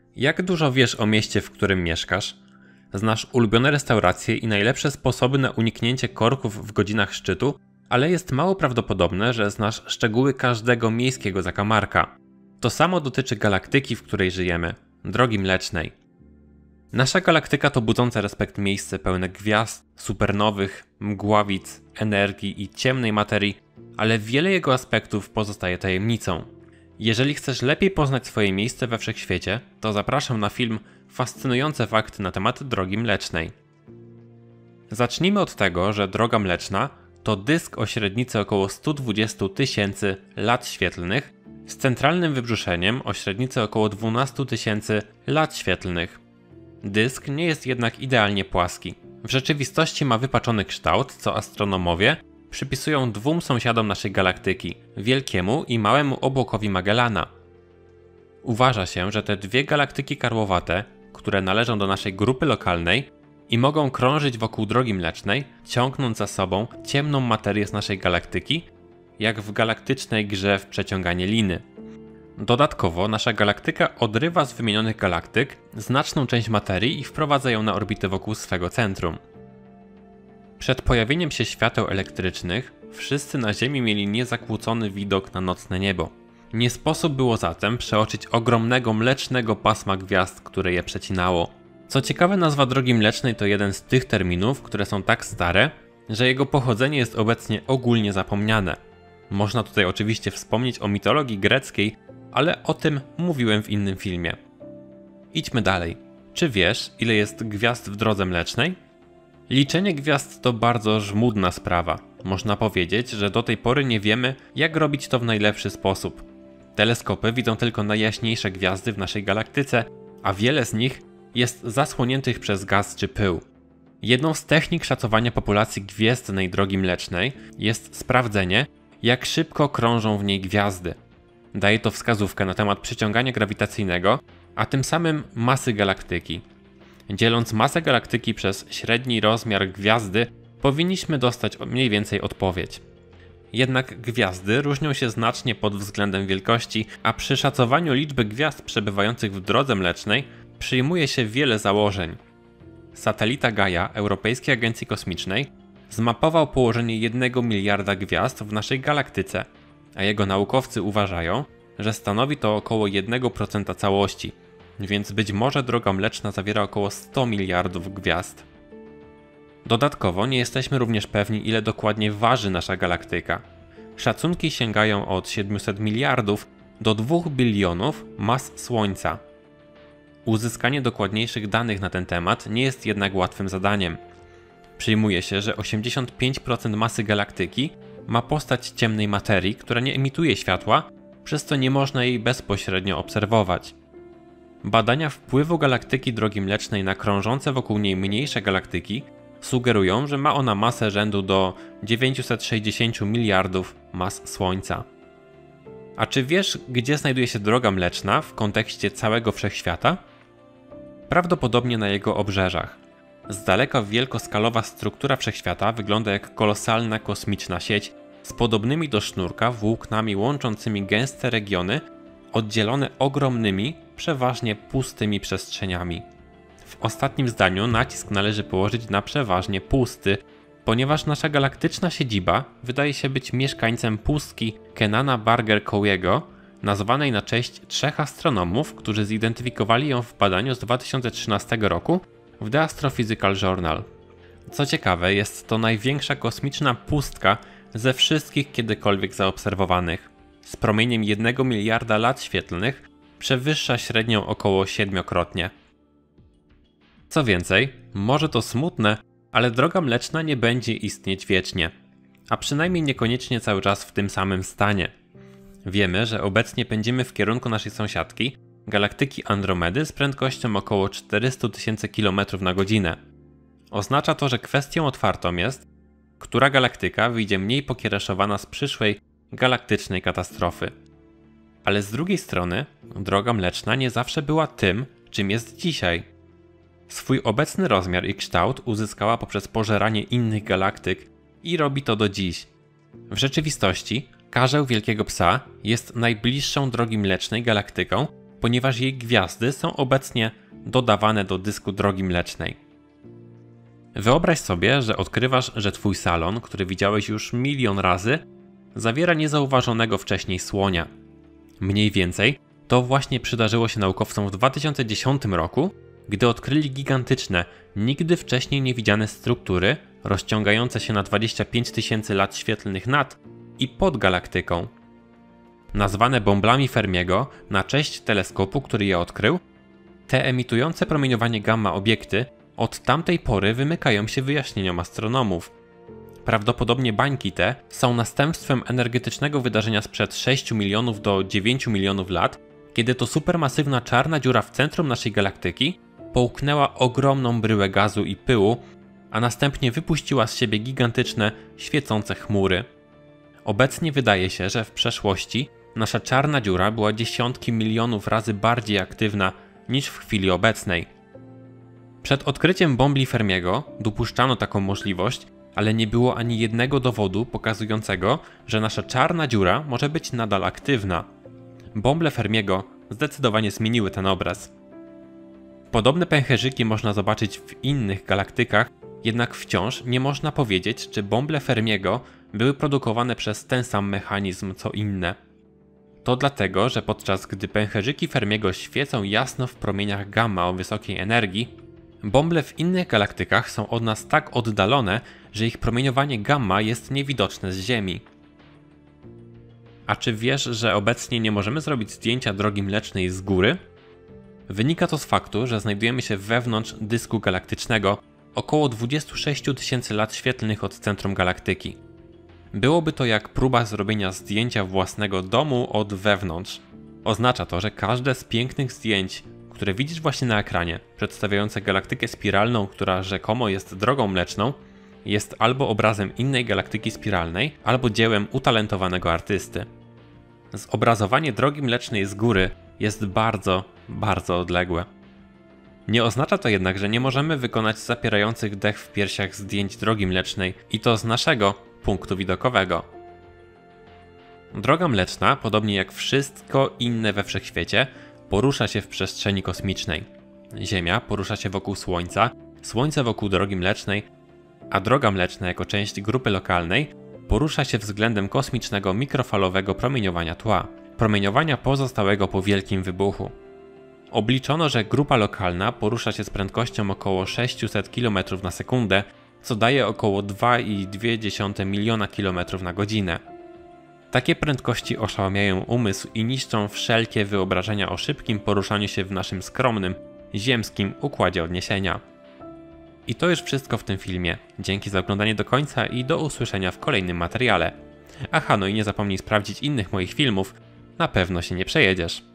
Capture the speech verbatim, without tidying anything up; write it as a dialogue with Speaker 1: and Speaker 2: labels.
Speaker 1: Jak dużo wiesz o mieście, w którym mieszkasz? Znasz ulubione restauracje i najlepsze sposoby na uniknięcie korków w godzinach szczytu, ale jest mało prawdopodobne, że znasz szczegóły każdego miejskiego zakamarka. To samo dotyczy galaktyki, w której żyjemy, Drogi Mlecznej. Nasza galaktyka to budzące respekt miejsce pełne gwiazd, supernowych, mgławic, energii i ciemnej materii, ale wiele jego aspektów pozostaje tajemnicą. Jeżeli chcesz lepiej poznać swoje miejsce we wszechświecie, to zapraszam na film Fascynujące fakty na temat Drogi Mlecznej. Zacznijmy od tego, że Droga Mleczna to dysk o średnicy około sto dwadzieścia tysięcy lat świetlnych z centralnym wybrzuszeniem o średnicy około dwanaście tysięcy lat świetlnych. Dysk nie jest jednak idealnie płaski. W rzeczywistości ma wypaczony kształt, co astronomowie przypisują dwóm sąsiadom naszej galaktyki, Wielkiemu i Małemu Obłokowi Magellana. Uważa się, że te dwie galaktyki karłowate, które należą do naszej grupy lokalnej i mogą krążyć wokół Drogi Mlecznej, ciągnąc za sobą ciemną materię z naszej galaktyki, jak w galaktycznej grze w przeciąganie liny. Dodatkowo nasza galaktyka odrywa z wymienionych galaktyk znaczną część materii i wprowadza ją na orbitę wokół swego centrum. Przed pojawieniem się świateł elektrycznych wszyscy na Ziemi mieli niezakłócony widok na nocne niebo. Nie sposób było zatem przeoczyć ogromnego mlecznego pasma gwiazd, które je przecinało. Co ciekawe, nazwa Drogi Mlecznej to jeden z tych terminów, które są tak stare, że jego pochodzenie jest obecnie ogólnie zapomniane. Można tutaj oczywiście wspomnieć o mitologii greckiej, ale o tym mówiłem w innym filmie. Idźmy dalej. Czy wiesz, ile jest gwiazd w Drodze Mlecznej? Liczenie gwiazd to bardzo żmudna sprawa. Można powiedzieć, że do tej pory nie wiemy, jak robić to w najlepszy sposób. Teleskopy widzą tylko najjaśniejsze gwiazdy w naszej galaktyce, a wiele z nich jest zasłoniętych przez gaz czy pył. Jedną z technik szacowania populacji gwiezdnej Drogi Mlecznej jest sprawdzenie, jak szybko krążą w niej gwiazdy. Daje to wskazówkę na temat przyciągania grawitacyjnego, a tym samym masy galaktyki. Dzieląc masę galaktyki przez średni rozmiar gwiazdy, powinniśmy dostać mniej więcej odpowiedź. Jednak gwiazdy różnią się znacznie pod względem wielkości, a przy szacowaniu liczby gwiazd przebywających w Drodze Mlecznej przyjmuje się wiele założeń. Satelita Gaia Europejskiej Agencji Kosmicznej zmapował położenie jednego miliarda gwiazd w naszej galaktyce, a jego naukowcy uważają, że stanowi to około jeden procent całości, więc być może Droga Mleczna zawiera około sto miliardów gwiazd. Dodatkowo nie jesteśmy również pewni, ile dokładnie waży nasza galaktyka. Szacunki sięgają od siedmiuset miliardów do dwóch bilionów mas Słońca. Uzyskanie dokładniejszych danych na ten temat nie jest jednak łatwym zadaniem. Przyjmuje się, że osiemdziesiąt pięć procent masy galaktyki ma postać ciemnej materii, która nie emituje światła, przez co nie można jej bezpośrednio obserwować. Badania wpływu galaktyki Drogi Mlecznej na krążące wokół niej mniejsze galaktyki sugerują, że ma ona masę rzędu do dziewięćset sześćdziesiąt miliardów mas Słońca. A czy wiesz, gdzie znajduje się Droga Mleczna w kontekście całego wszechświata? Prawdopodobnie na jego obrzeżach. Z daleka wielkoskalowa struktura wszechświata wygląda jak kolosalna kosmiczna sieć z podobnymi do sznurka włóknami łączącymi gęste regiony, oddzielone ogromnymi, przeważnie pustymi przestrzeniami. W ostatnim zdaniu nacisk należy położyć na przeważnie pusty, ponieważ nasza galaktyczna siedziba wydaje się być mieszkańcem pustki Kenana Barger-Cowiego, nazwanej na cześć trzech astronomów, którzy zidentyfikowali ją w badaniu z dwa tysiące trzynastego roku w The Astrophysical Journal. Co ciekawe, jest to największa kosmiczna pustka ze wszystkich kiedykolwiek zaobserwowanych. Z promieniem jednego miliarda lat świetlnych przewyższa średnią około siedmiokrotnie. Co więcej, może to smutne, ale Droga Mleczna nie będzie istnieć wiecznie, a przynajmniej niekoniecznie cały czas w tym samym stanie. Wiemy, że obecnie pędzimy w kierunku naszej sąsiadki, galaktyki Andromedy z prędkością około czterysta tysięcy kilometrów na godzinę. Oznacza to, że kwestią otwartą jest, która galaktyka wyjdzie mniej pokiereszowana z przyszłej galaktycznej katastrofy. Ale z drugiej strony, Droga Mleczna nie zawsze była tym, czym jest dzisiaj. Swój obecny rozmiar i kształt uzyskała poprzez pożeranie innych galaktyk i robi to do dziś. W rzeczywistości Karzeł Wielkiego Psa jest najbliższą Drogi Mlecznej galaktyką ponieważ jej gwiazdy są obecnie dodawane do dysku drogi mlecznej. Wyobraź sobie, że odkrywasz, że twój salon, który widziałeś już milion razy, zawiera niezauważonego wcześniej słonia. Mniej więcej to właśnie przydarzyło się naukowcom w dwa tysiące dziesiątym roku, gdy odkryli gigantyczne, nigdy wcześniej niewidziane struktury rozciągające się na dwadzieścia pięć tysięcy lat świetlnych nad i pod galaktyką. Nazwane bąblami Fermiego na cześć teleskopu, który je odkrył, te emitujące promieniowanie gamma obiekty od tamtej pory wymykają się wyjaśnieniom astronomów. Prawdopodobnie bańki te są następstwem energetycznego wydarzenia sprzed sześciu milionów do dziewięciu milionów lat, kiedy to supermasywna czarna dziura w centrum naszej galaktyki połknęła ogromną bryłę gazu i pyłu, a następnie wypuściła z siebie gigantyczne, świecące chmury. Obecnie wydaje się, że w przeszłości nasza czarna dziura była dziesiątki milionów razy bardziej aktywna niż w chwili obecnej. Przed odkryciem bombli Fermiego dopuszczano taką możliwość, ale nie było ani jednego dowodu pokazującego, że nasza czarna dziura może być nadal aktywna. Bąble Fermiego zdecydowanie zmieniły ten obraz. Podobne pęcherzyki można zobaczyć w innych galaktykach, jednak wciąż nie można powiedzieć, czy bąble Fermiego były produkowane przez ten sam mechanizm co inne. To dlatego, że podczas gdy pęcherzyki Fermiego świecą jasno w promieniach gamma o wysokiej energii, bąble w innych galaktykach są od nas tak oddalone, że ich promieniowanie gamma jest niewidoczne z Ziemi. A czy wiesz, że obecnie nie możemy zrobić zdjęcia drogi mlecznej z góry? Wynika to z faktu, że znajdujemy się wewnątrz dysku galaktycznego, około dwadzieścia sześć tysięcy lat świetlnych od centrum galaktyki. Byłoby to jak próba zrobienia zdjęcia własnego domu od wewnątrz. Oznacza to, że każde z pięknych zdjęć, które widzisz właśnie na ekranie, przedstawiające galaktykę spiralną, która rzekomo jest drogą mleczną, jest albo obrazem innej galaktyki spiralnej, albo dziełem utalentowanego artysty. Zobrazowanie drogi mlecznej z góry jest bardzo, bardzo odległe. Nie oznacza to jednak, że nie możemy wykonać zapierających dech w piersiach zdjęć drogi mlecznej i to z naszego punktu widokowego. Droga mleczna, podobnie jak wszystko inne we wszechświecie, porusza się w przestrzeni kosmicznej. Ziemia porusza się wokół Słońca, Słońce wokół drogi mlecznej, a droga mleczna jako część grupy lokalnej porusza się względem kosmicznego mikrofalowego promieniowania tła, promieniowania pozostałego po wielkim wybuchu. Obliczono, że grupa lokalna porusza się z prędkością około sześćset kilometrów na sekundę, co daje około dwa przecinek dwa miliona kilometrów na godzinę. Takie prędkości oszałamiają umysł i niszczą wszelkie wyobrażenia o szybkim poruszaniu się w naszym skromnym, ziemskim układzie odniesienia. I to już wszystko w tym filmie. Dzięki za oglądanie do końca i do usłyszenia w kolejnym materiale. Aha, no i nie zapomnij sprawdzić innych moich filmów, na pewno się nie przejedziesz.